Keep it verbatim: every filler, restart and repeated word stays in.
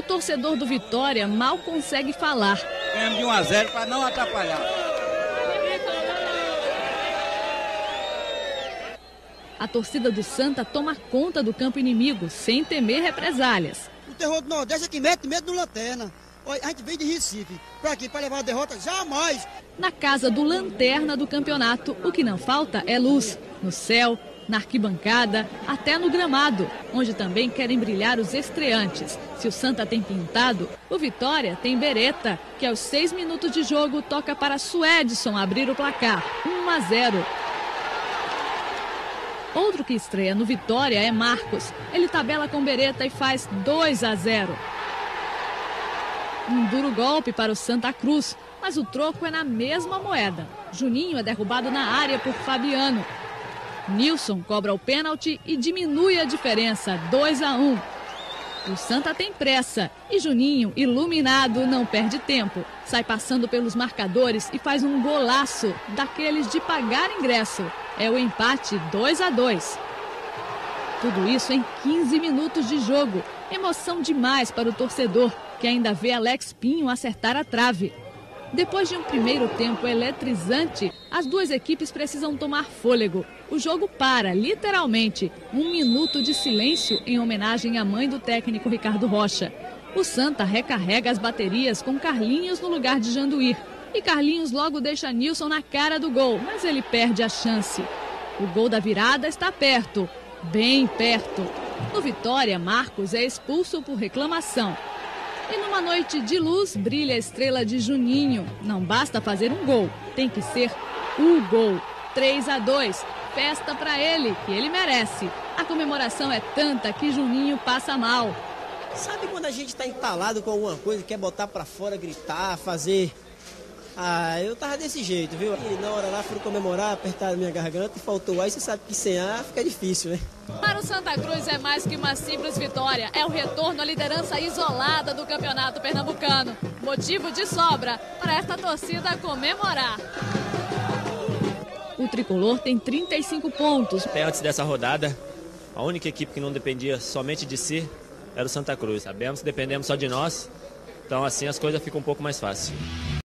torcedor do Vitória mal consegue falar. Ganhamos de um a zero para não atrapalhar. A torcida do Santa toma conta do campo inimigo, sem temer represálias. O terror do Nordeste é que mete medo no Lanterna. A gente veio de Recife para aqui, para levar a derrota, jamais. Na casa do Lanterna do campeonato, o que não falta é luz. No céu, na arquibancada, até no gramado, onde também querem brilhar os estreantes. Se o Santa tem pintado, o Vitória tem bereta, que aos seis minutos de jogo toca para Suedson abrir o placar, um a zero. Outro que estreia no Vitória é Marcos. Ele tabela com bereta e faz dois a zero. Um duro golpe para o Santa Cruz, mas o troco é na mesma moeda. Juninho é derrubado na área por Fabiano. Nilson cobra o pênalti e diminui a diferença, dois a um. O Santa tem pressa e Juninho, iluminado, não perde tempo. Sai passando pelos marcadores e faz um golaço daqueles de pagar ingresso. É o empate dois a dois. Tudo isso em quinze minutos de jogo. Emoção demais para o torcedor, que ainda vê Alex Pinho acertar a trave. Depois de um primeiro tempo eletrizante, as duas equipes precisam tomar fôlego. O jogo para, literalmente, um minuto de silêncio em homenagem à mãe do técnico Ricardo Rocha. O Santa recarrega as baterias com Carlinhos no lugar de Janduir. E Carlinhos logo deixa Nilson na cara do gol, mas ele perde a chance. O gol da virada está perto, bem perto. No Vitória, Marcos é expulso por reclamação. E numa noite de luz, brilha a estrela de Juninho. Não basta fazer um gol, tem que ser o gol. três a dois, festa para ele, que ele merece. A comemoração é tanta que Juninho passa mal. Sabe quando a gente está entalado com alguma coisa, quer botar para fora, gritar, fazer... Ah, eu tava desse jeito, viu? E na hora lá fui comemorar, apertar minha garganta e faltou ar. E você sabe que sem ar fica difícil, né? Para o Santa Cruz é mais que uma simples vitória. É o retorno à liderança isolada do campeonato pernambucano. Motivo de sobra para esta torcida comemorar. O tricolor tem trinta e cinco pontos. Até antes dessa rodada, a única equipe que não dependia somente de si era o Santa Cruz. Sabemos que dependemos só de nós, então assim as coisas ficam um pouco mais fáceis.